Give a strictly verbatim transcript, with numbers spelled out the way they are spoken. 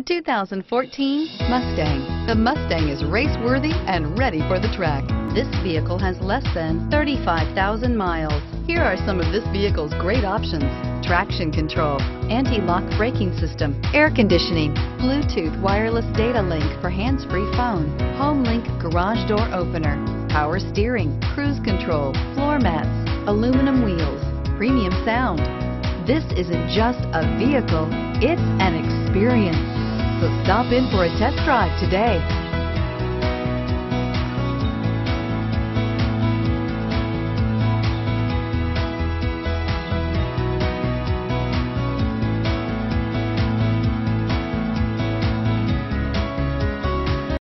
two thousand fourteen Mustang. The Mustang is race-worthy and ready for the track. This vehicle has less than thirty-five thousand miles. Here are some of this vehicle's great options: traction control, anti-lock braking system, air conditioning, Bluetooth wireless data link for hands-free phone, home link garage door opener, power steering, cruise control, floor mats, aluminum wheels, premium sound. This isn't just a vehicle, it's an experience. So stop in for a test drive today.